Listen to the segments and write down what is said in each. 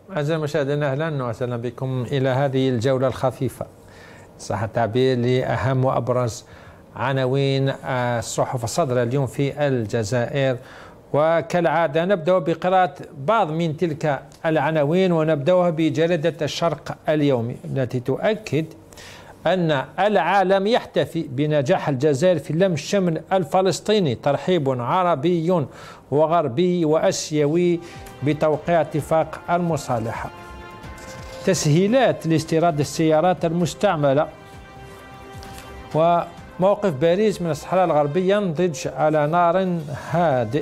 أعزائي المشاهدين، أهلا وسهلا بكم إلى هذه الجولة الخفيفة صح التعبير لأهم وأبرز عناوين الصحف الصادرة اليوم في الجزائر. وكالعادة نبدأ بقراءة بعض من تلك العناوين، ونبدأها بجريدة الشرق اليومي التي تؤكد أن العالم يحتفي بنجاح الجزائر في لم الشمل الفلسطيني، ترحيب عربي وغربي وأسيوي بتوقيع اتفاق المصالحة، تسهيلات لاستيراد السيارات المستعملة، وموقف باريس من الصحراء الغربية ينضج على نار هادئ.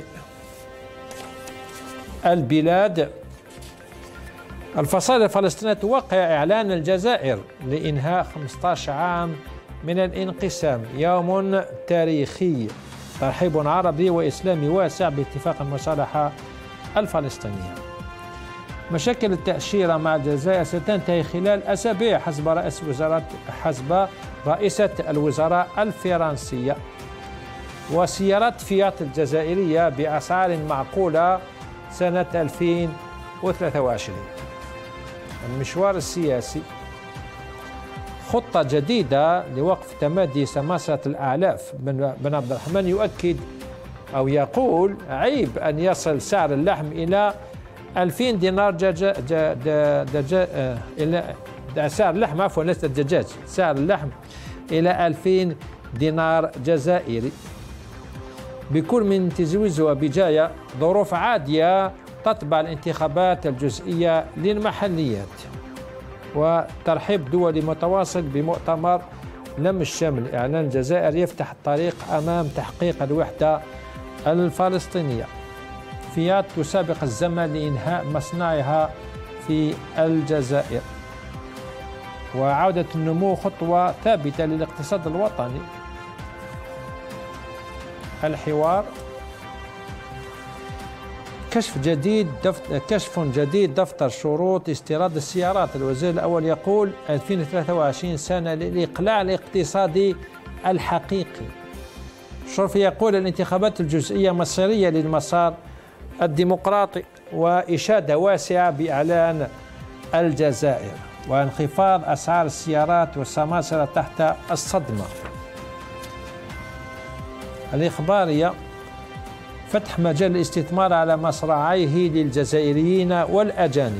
البلاد، الفصائل الفلسطينية توقع إعلان الجزائر لإنهاء 15 عام من الانقسام، يوم تاريخي، ترحيب عربي وإسلامي واسع باتفاق المصالحة الفلسطينية. مشاكل التأشيرة مع الجزائر ستنتهي خلال أسابيع حسب رئيسة الوزراء الفرنسية. وسيارات فيات الجزائرية بأسعار معقولة سنة 2023. المشوار السياسي، خطة جديدة لوقف تمادي سماسرة الأعلاف. بن عبد الرحمن يؤكد أو يقول عيب أن يصل سعر اللحم إلى 2000 دينار سعر اللحم، عفوا ليس الدجاج، سعر اللحم إلى 2000 دينار جزائري. بكل من تزويز وبجاية ظروف عادية تتبع الانتخابات الجزئية للمحليات. وترحيب دولي متواصل بمؤتمر لم الشمل، إعلان الجزائر يفتح الطريق أمام تحقيق الوحدة الفلسطينية. فيات تسابق الزمن لإنهاء مصنعها في الجزائر. وعودة النمو خطوة ثابتة للاقتصاد الوطني. الحوار، كشف جديد دفتر شروط استيراد السيارات. الوزير الأول يقول 2023 سنة للإقلاع الاقتصادي الحقيقي. الشرفي يقول الانتخابات الجزئية مصيرية للمسار الديمقراطي، وإشادة واسعة بإعلان الجزائر. وانخفاض أسعار السيارات والسماسرة تحت الصدمة. الإخبارية، فتح مجال الاستثمار على مصراعيه للجزائريين والأجانب.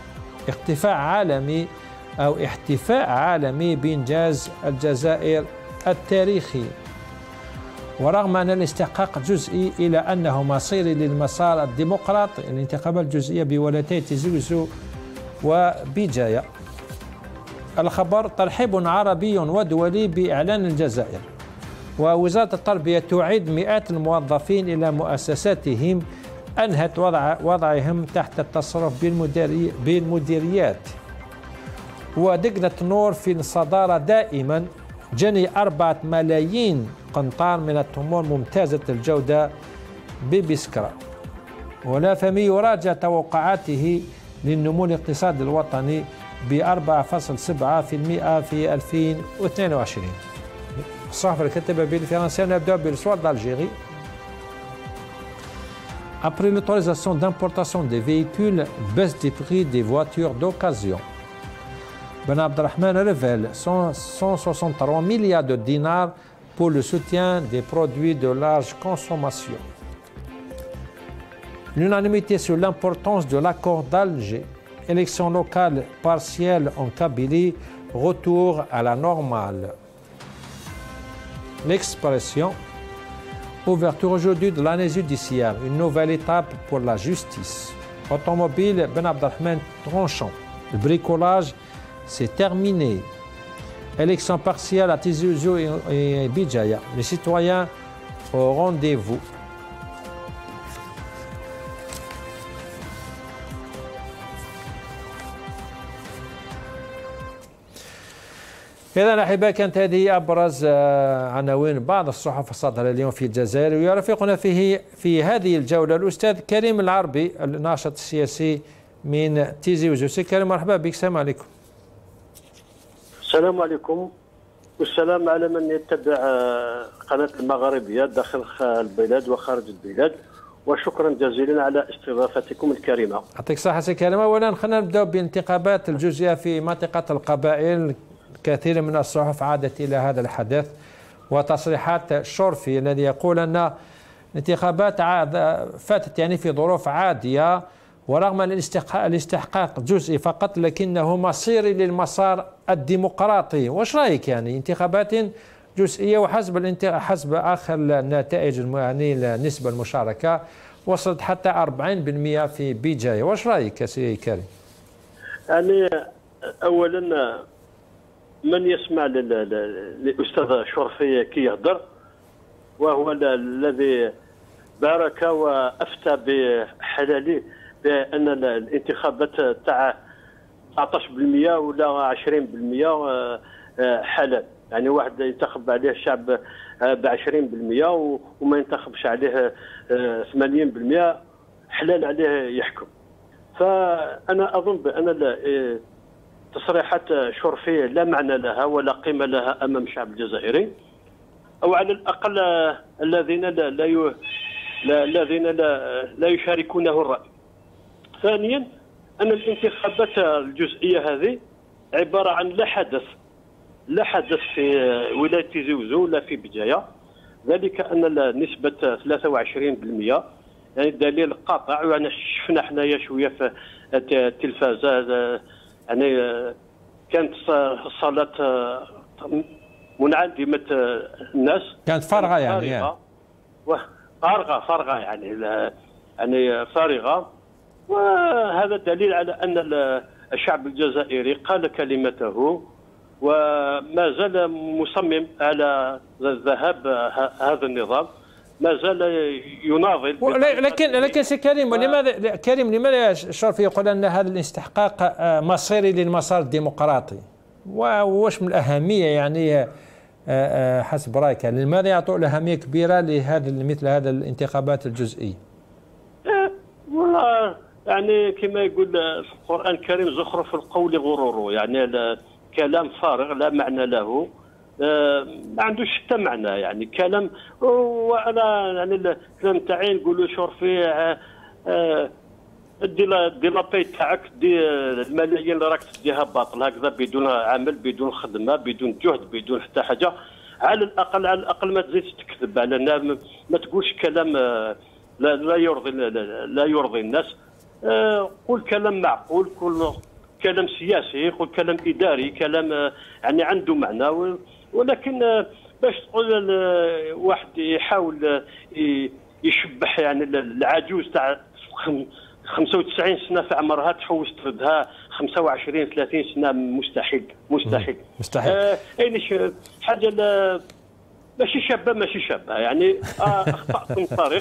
احتفاء عالمي بإنجاز الجزائر التاريخي. ورغم أن الاستحقاق جزئي إلى أنه مصيري للمسار الديمقراطي، الانتخابات الجزئية بولاتي تزوز وبجاية. الخبر، ترحيب عربي ودولي بإعلان الجزائر. ووزارة التربية تعيد مئات الموظفين إلى مؤسساتهم، أنهت وضعهم تحت التصرف بالمديريات. ودقنة نور في الصدارة دائما، جني 4 ملايين قنطار من التمور ممتازة الجودة ببسكرة. ولا فمي يراجع توقعاته للنمو الاقتصادي الوطني ب4.7% في 2022. الصحف الكاتبة بالفرنسية، نبدأ بالسوار d'Algérie. Après l'autorisation d'importation des véhicules, baisse des prix des voitures d'occasion. Ben Abdelrahman révèle 163 milliards de dinars pour le soutien des produits de large consommation. L'unanimité sur l'importance de l'accord d'Alger. Élections locales partielles en Kabylie, retour à la normale. L'Expression, ouverture aujourd'hui de l'année judiciaire, une nouvelle étape pour la justice. Automobile, Ben Abdelrahman tranchant. Le bricolage, c'est terminé. Élection partielle à Tizi Ouzou et Bijaya. Les citoyens au rendez-vous. إذا أحبائي، كانت هذه أبرز عناوين بعض الصحف الصادرة اليوم في الجزائر. ويرافقنا في هذه الجولة الأستاذ كريم العربي، الناشط السياسي من تيزي وزو. كريم، مرحبا بك، السلام عليكم. السلام عليكم، والسلام على من يتبع قناة المغاربية داخل البلاد وخارج البلاد. وشكرا جزيلا على استضافتكم الكريمة. يعطيك الصحة سي كريم. أولا خلينا نبدأ بالانتخابات الجزئية في منطقة القبائل. كثير من الصحف عادت إلى هذا الحدث وتصريحات شرفي الذي يقول أن الانتخابات فاتت يعني في ظروف عادية ورغم الاستحقاق جزئي فقط لكنه مصيري للمسار الديمقراطي. واش رايك يعني انتخابات جزئية وحسب حسب آخر النتائج يعني النسبة المشاركة وصلت حتى 40% في بجاية. واش رايك يا سي كريم؟ يعني أولا من يسمع للأستاذ شرفي كي يهضر وهو الذي بارك وأفتى بحلال بأن الانتخابات تاع 19% ولا 20% حلال، يعني واحد ينتخب عليه الشعب ب 20% وما ينتخبش عليه 80% حلال عليه يحكم. فأنا أظن بأن تصريحات شرفية لا معنى لها ولا قيمة لها أمام الشعب الجزائري، أو على الأقل الذين لا يشاركونه الرأي. ثانيا أن الانتخابات الجزئية هذه عبارة عن لا حدث في ولاية زوزو ولا في بجاية، ذلك أن نسبة 23% يعني دليل قاطع. يعني شفنا حنايا شوية في التلفازة يعني كانت صالات منعدمة الناس، كانت فارغة يعني فارغة يعني فارغة. وهذا دليل على أن الشعب الجزائري قال كلمته وما زال مصمم على ذهاب هذا النظام، ما زال يناضل. لكن سي كريم لماذا شرفي يقول ان هذا الاستحقاق مصيري للمسار الديمقراطي؟ واش من الاهميه يعني حسب رايك لماذا يعطوا اهميه كبيره مثل هذا الانتخابات الجزئيه؟ والله يعني كما يقول القرآن الكريم زخرف القول غرور، يعني كلام فارغ لا معنى له، ما عندوش حتى معنى، يعني كلام. وانا يعني الكلام تاعي نقولوا شرفي دي لاباي تاعك، دي الملايين اللي راك تديها باطل هكذا بدون عمل بدون خدمه بدون جهد بدون حتى حاجه. على الاقل ما تزيدش تكذب على ما تقولش كلام لا يرضي الناس. قول كلام معقول، قول كلام سياسي، قول كلام اداري، كلام يعني عنده معنى. ولكن باش تقول واحد يحاول يشبح يعني العجوز تاع 95 سنه في عمرها تحوس تردها 25 30 سنه، مستحيل. اين حاجه ماشي شابه يعني اخطاتم الطريق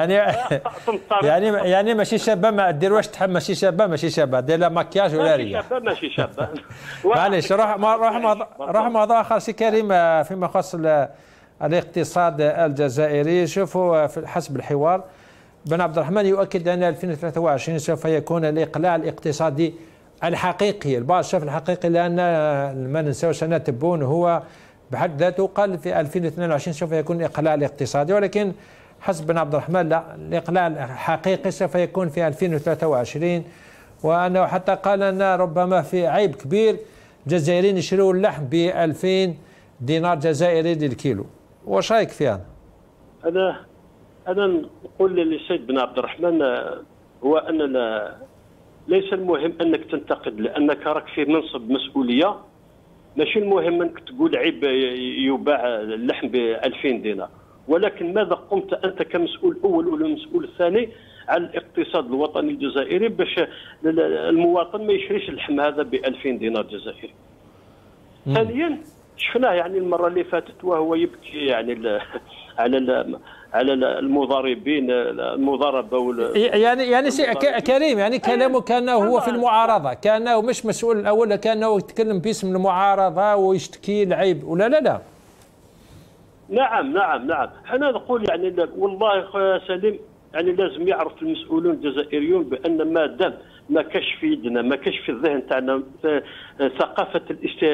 يعني ماشي شابه. ما دير واش تحب ماشي شابه دير لا مكياج ولا ريا ماشي شابه معليش. روح موضوع اخر سي كريم فيما يخص الاقتصاد الجزائري. شوفوا حسب الحوار بن عبد الرحمن يؤكد ان 2023 سوف يكون الاقلاع الاقتصادي الحقيقي. البعض شاف الحقيقي لان ما ننساوش ان تبون هو بحد ذاته قال في 2022 سوف يكون الاقلاع الاقتصادي، ولكن حسب بن عبد الرحمن لا، الاقلاع الحقيقي سوف يكون في 2023. وانه حتى قال ان ربما في عيب كبير الجزائريين يشروا اللحم ب 2000 دينار جزائري للكيلو. واش رايك في هذا؟ انا نقول للسيد بن عبد الرحمن هو ان ليس المهم انك تنتقد لانك راك في منصب مسؤوليه. ماشي المهم انك تقول عيب يباع اللحم ب 2000 دينار، ولكن ماذا قمت انت كمسؤول اول والمسؤول الثاني على الاقتصاد الوطني الجزائري باش المواطن ما يشريش اللحم هذا ب 2000 دينار جزائري. ثانيا شفناه يعني المره اللي فاتت وهو يبكي يعني على المضاربين المضاربه يعني كريم يعني كلامه كانه هو في المعارضه، كانه مش مسؤول الاول، كانه يتكلم باسم المعارضه ويشتكي العيب ولا لا. نعم انا نقول يعني والله خويا سليم يعني لازم يعرف المسؤولون الجزائريون بان ما دام ما كاش في يدنا ما كاش في الذهن تاعنا ثقافه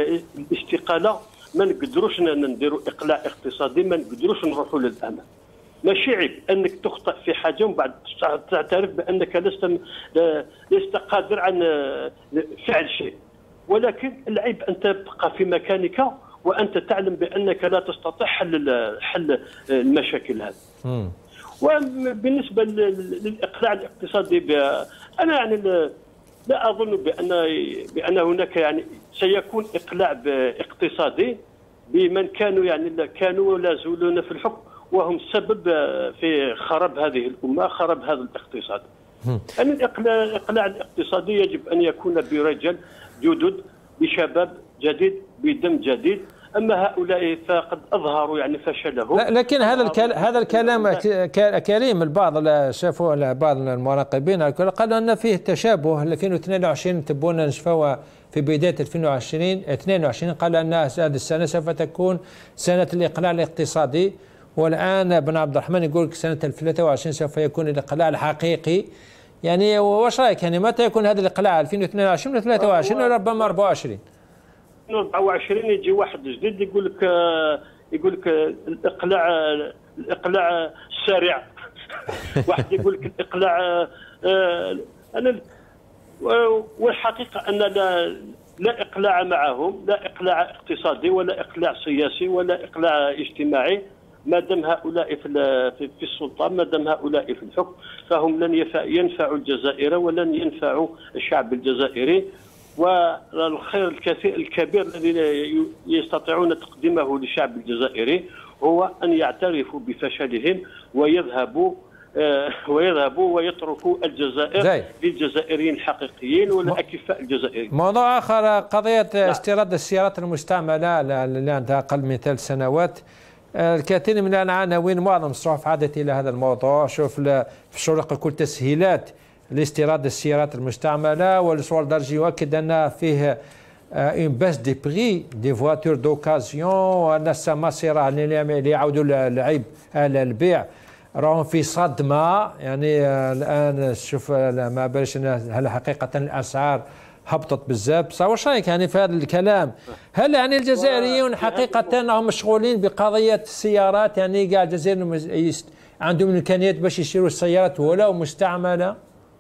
الاستقاله ما نقدروش نديروا اقلاع اقتصادي، ما نقدروش نروحوا للامام. ماشي عيب انك تخطئ في حاجه ومن بعد تعترف بانك لست قادر عن فعل شيء، ولكن العيب ان تبقى في مكانك وانت تعلم بانك لا تستطيع حل المشاكل هذه. وبالنسبه للاقلاع الاقتصادي انا يعني لا اظن بان هناك يعني سيكون اقلاع اقتصادي بمن كانوا لا يزولون في الحكم وهم السبب في خراب هذه الامه، خراب هذا الاقتصاد. يعني الاقلاع الاقتصادي يجب ان يكون برجال جدد، بشباب جديد، بدم جديد. اما هؤلاء فقد اظهروا يعني فشلهم. لكن هذا الكلام كريم، البعض شافوا بعض المراقبين قالوا ان فيه تشابه. 2022 تبون نشوفوا في بدايه 2022 قال ان هذه السنه سوف تكون سنه الاقلاع الاقتصادي، والان بن عبد الرحمن يقول سنه 2023 سوف يكون الاقلاع الحقيقي. يعني واش رايك، يعني متى يكون هذا الاقلاع 2022 ولا 23 ولا ربما 24؟ 24 يجي واحد جديد يقول لك الاقلاع السريع. واحد يقول لك الاقلاع انا والحقيقه ان لا اقلاع معهم، لا اقلاع اقتصادي ولا اقلاع سياسي ولا اقلاع اجتماعي. ما دام هؤلاء في السلطه، ما دام هؤلاء في الحكم، فهم لن ينفعوا الجزائر ولن ينفعوا الشعب الجزائري. والخير الكبير الذي يستطيعون تقديمه للشعب الجزائري هو أن يعترفوا بفشلهم ويذهبوا ويتركوا الجزائر للجزائريين الحقيقيين والأكفاء الجزائريين. موضوع آخر، قضية استيراد السيارات المستعملة اللي عندها أقل من 3 سنوات. الكثير من العناوين، معظم الصحف عادت إلى هذا الموضوع. شوف في الشروق كل تسهيلات لاستيراد السيارات المستعملة، والسؤال الدرجي يؤكد أن فيه اون باس دي بري دي فواتور دوكازيون، وأن السماسرة اللي يعودوا العيب على البيع راهم في صدمة. يعني الآن شوف ما بالش هل حقيقة الأسعار هبطت بزاف. بصح واش رايك يعني في هذا الكلام؟ هل يعني الجزائريون حقيقة هم مشغولين بقضية السيارات؟ يعني كاع الجزائريين عندهم الإمكانيات باش يشتروا السيارات ولو مستعملة؟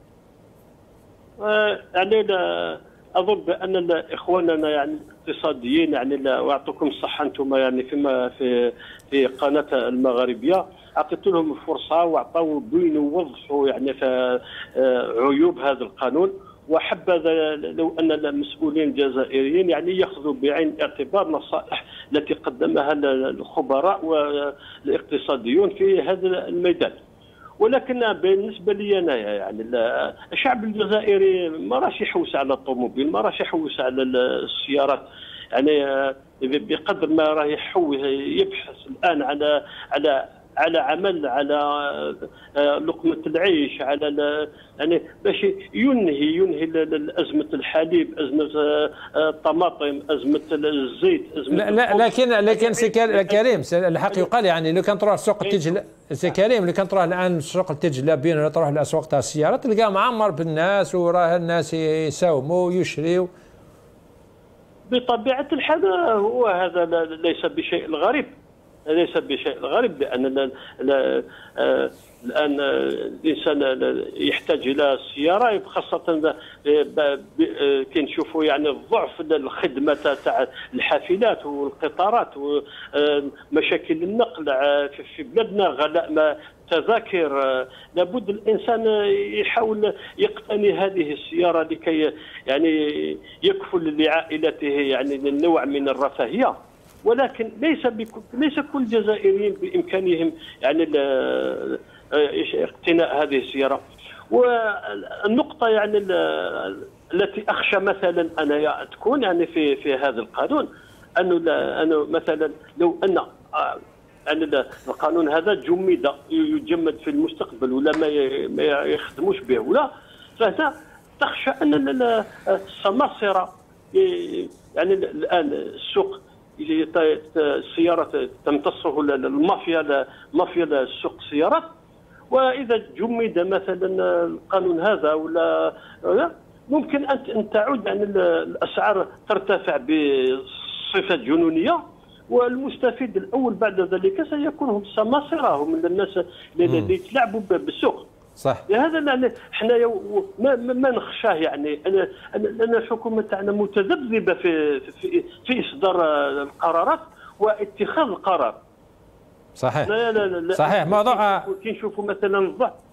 يعني اظن بان اخواننا يعني الاقتصاديين يعني واعطوكم الصحه انتم يعني في قناه المغاربيه، اعطيت لهم فرصه واعطوا بينوا ووضحوا يعني في عيوب هذا القانون. وحبذا لو ان المسؤولين الجزائريين يعني ياخذوا بعين الاعتبار النصائح التي قدمها الخبراء والاقتصاديون في هذا الميدان. ولكن بالنسبه لي انا يعني الشعب الجزائري ما راش يحوس على الطوموبيل، ما راش يحوس على السيارات. يعني بقدر ما راه يبحث الان على عمل، على لقمه العيش، على يعني باش ينهي ازمه الحليب، ازمه الطماطم، ازمه الزيت، ازمه لكن سي كريم الحق يقال، يعني لو كان تروح سوق التجله سي كريم، لو كان تروح الان سوق التجله بين ولا تروح لاسواق تاع السيارات تلقاه معمر بالناس، وراه الناس يساوموا ويشريوا. بطبيعه الحال هو هذا ليس بشيء غريب، ليس بشيء غريب، لان الان الانسان يحتاج الى السياره، خاصه كي نشوفوا يعني ضعف الخدمه تاع الحافلات والقطارات ومشاكل النقل في بلادنا، غلاء تذاكر. لابد الانسان يحاول يقتني هذه السياره لكي يعني يكفل لعائلته يعني النوع من الرفاهيه. ولكن ليس كل الجزائريين بامكانهم يعني اقتناء هذه السياره. والنقطه يعني التي اخشى مثلا انا تكون يعني في هذا القانون انه مثلا لو ان القانون هذا يجمد في المستقبل ولا ما يخدموش به ولا، فهنا تخشى ان السماسره يعني الان السوق السيارات تمتصه مافيا سوق السيارات. واذا جمد مثلا القانون هذا ولا ممكن ان تعود يعني الاسعار ترتفع بصفه جنونيه، والمستفيد الاول بعد ذلك سيكون هم مصيرهم من الناس اللي يتلاعبوا بالسوق. صح. لهذا احنا ما نخشاه، يعني أن الحكومه تاعنا متذبذبه في اصدار القرارات واتخاذ القرار. صحيح. لا صحيح. موضوع كي نشوفوا مثلا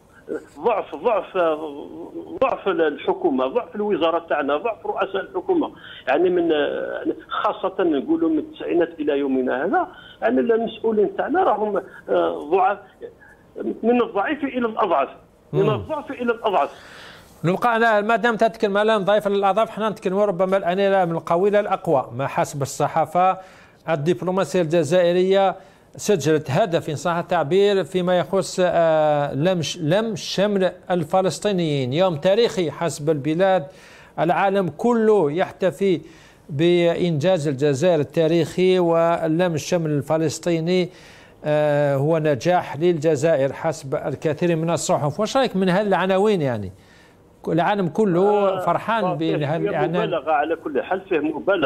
ضعف الحكومه، ضعف الوزاره تاعنا، ضعف رؤساء الحكومه، يعني من خاصه نقولوا من التسعينات الى يومنا هذا، يعني المسؤولين تاعنا راهم ضعاف، من الضعيف الى الاضعف، من الضعف الى الاضعف. نبقى أنا ما دام تتكلم على ضعيف الاضعاف، حنا نتكلموا ربما الان من القوي الى الاقوى. ما حسب الصحافه الدبلوماسيه الجزائريه سجلت هدف إن صح التعبير فيما يخص لم شمل الفلسطينيين، يوم تاريخي حسب البلاد. العالم كله يحتفي بإنجاز الجزائر التاريخي، ولم الشمل الفلسطيني هو نجاح للجزائر حسب الكثير من الصحف. وش رأيك من هالعناوين؟ يعني العالم كله فرحان بهالإعلان. مبالغة على كل حال، فيه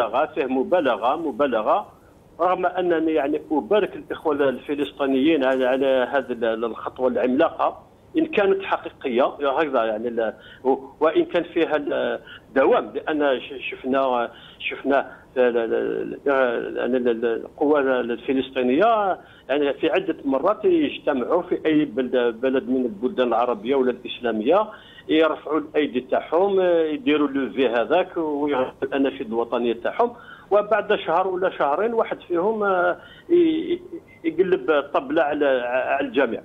مبالغة رغم انني يعني ابارك الاخوه الفلسطينيين على هذه الخطوه العملاقه ان كانت حقيقيه هكذا، يعني وان كان فيها الدوام، لان شفنا القوى الفلسطينيه يعني في عده مرات يجتمعوا في اي بلد من البلدان العربيه ولا الاسلاميه، يرفعوا الايدي تاعهم، يديروا لوفي هذاك ويعملوا الاناشيد الوطنيه تاعهم، وبعد شهر ولا شهرين واحد فيهم يقلب الطبلة على الجميع.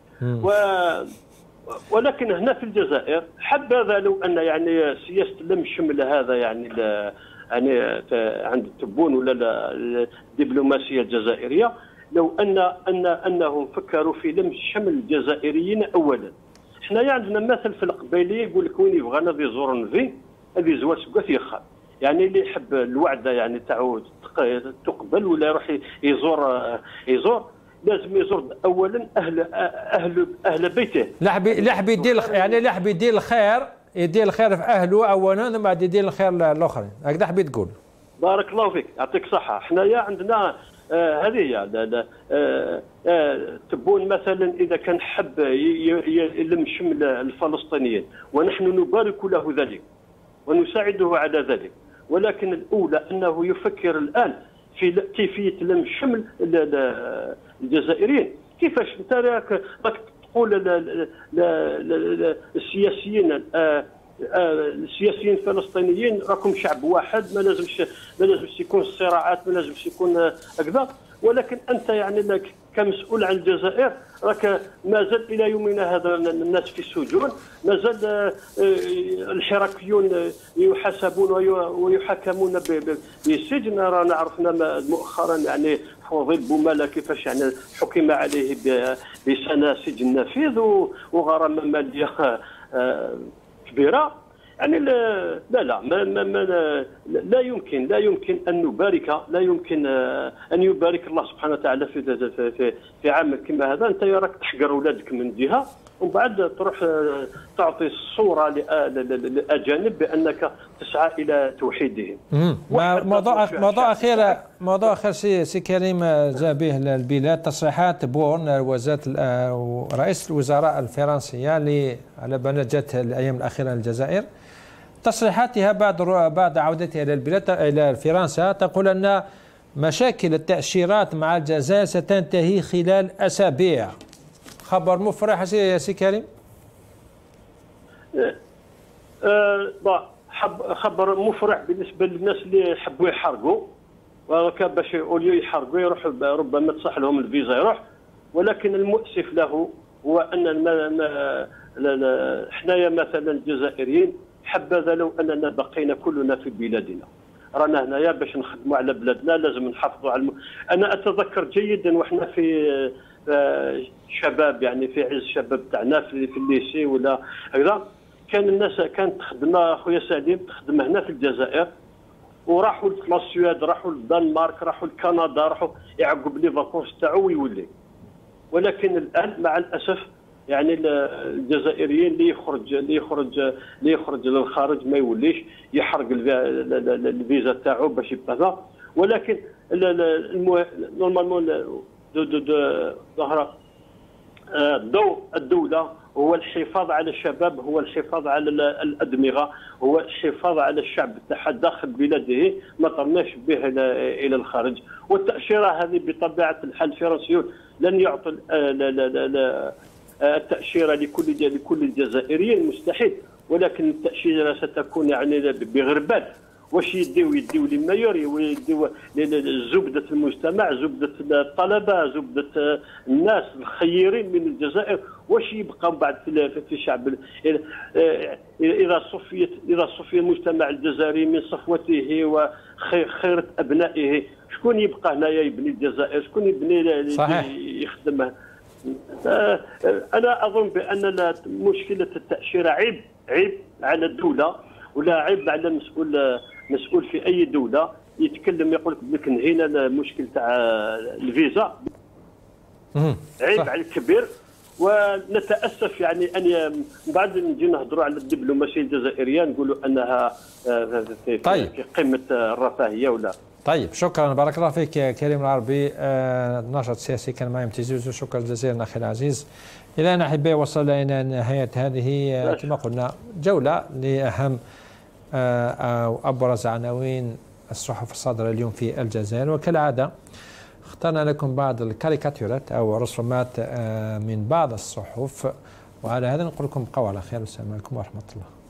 ولكن هنا في الجزائر حبذا لو ان يعني سياسه لم الشمل هذا يعني عند التبون ولا الدبلوماسيه الجزائريه، لو انهم فكروا في لم شمل الجزائريين اولا. احنا عندنا مثل في القبيليه يقول لك وين يبغى نادي يزور نفي هذه زواج سكوات يخاف، يعني اللي يحب الوعده يعني تاعو تقبل ولا يروح يزور لازم يزور اولا اهل بيته. لحب يدير يعني لحب يدير الخير في اهله اولا، ثم بعد يدير الخير الاخرين. هكذا حبيت تقول. بارك الله فيك، يعطيك صحه. حنايا عندنا هذه تبون مثلا اذا كان حب يلم شمل الفلسطينيين ونحن نبارك له ذلك ونساعده على ذلك، ولكن الأولى أنه يفكر الآن في كيفية لم شمل الجزائريين. كيفاش أنت راك تقول السياسيين الفلسطينيين راكم شعب واحد، ما لازمش يكون الصراعات، ما لازمش يكون هكذا، ولكن أنت يعني كمسؤول عن الجزائر راك ما زال الى يومنا هذا الناس في السجون، ما زال الحراكيون يحاسبون ويحاكمون بالسجن. رانا عرفنا مؤخرا يعني فوضي بوماله كيفاش يعني حكم عليه بسنه سجن نفيذ وغرامه ماليه كبيره. يعني لا يمكن ان نبارك، لا يمكن ان يبارك الله سبحانه وتعالى في عمل كما هذا. انت راك تحقر اولادك من جهه ومن بعد تروح تعطي الصوره للاجانب بانك تسعى الى توحيدهم. موضوع اخر سي كريم جاء به البلاد تصريحات بورن رئيس الوزراء الفرنسيه على بالنا جات الايام الاخيره للجزائر. تصريحاتها بعد عودتها الى البلاد الى فرنسا تقول ان مشاكل التأشيرات مع الجزائر ستنتهي خلال اسابيع. خبر مفرح يا سي كريم؟ خبر مفرح بالنسبه للناس اللي يحبوا يحرقوا، باش اوليو يحرقوا يروح ربما تصح لهم الفيزا يروح. ولكن المؤسف له هو ان حنايا مثلا الجزائريين حبذا لو اننا بقينا كلنا في بلادنا. رانا هنايا باش نخدموا على بلادنا لازم نحافظوا على انا اتذكر جيدا واحنا في شباب، يعني في عز الشباب تاعنا في الليسي ولا هكذا، كان الناس كانت تخدم خويا سليم تخدم هنا في الجزائر وراحوا للسويد، راحوا للدنمارك، راحوا لكندا، راحوا يعقب لي فاكونس تاعو ويولي. ولكن الان مع الاسف يعني الجزائريين اللي يخرج للخارج ما يوليش يحرق الفيزا تاعو باش يبقى. ولكن نورمالمون ضوء الدولة هو الحفاظ على الشباب، هو الحفاظ على الأدمغة، هو الحفاظ على الشعب تاعها داخل بلاده، ما طرناش به إلى الخارج. والتأشيرة هذه بطبيعة الحال الفرنسيون لن يعطوا التأشيرة لكل الجزائريين، مستحيل. ولكن التأشيرة ستكون يعني بغربال. واش يديو للمايوري ويديو لزبدة المجتمع، زبدة الطلبة، زبدة الناس الخيرين من الجزائر. واش يبقى بعد في الشعب إذا صفي المجتمع الجزائري من صفوته وخيرة أبنائه، شكون يبقى هنايا يبني الجزائر؟ شكون يبني صحيح. يخدمها؟ أنا أظن بأن مشكلة التأشيرة عيب على الدولة، ولا عيب على مسؤول في اي دوله يتكلم يقول لك نهينا المشكل تاع الفيزا. عيب على الكبير. ونتاسف يعني ان بعد نجي نهضروا على الدبلوماسيه الجزائريه نقولوا انها في قمه الرفاهيه ولا. طيب، شكرا، بارك الله فيك يا كريم العربي، ناشط سياسي كان معي امتزاز، وشكرا جزيلا اخي العزيز. الى ان احبائي وصلنا الى نهايه هذه كما قلنا جوله لاهم أو أبرز عناوين الصحف الصادرة اليوم في الجزائر. وكالعادة اخترنا لكم بعض الكاريكاتيرات أو رسومات من بعض الصحف، وعلى هذا نقول لكم بقوا على خير، والسلام عليكم ورحمة الله.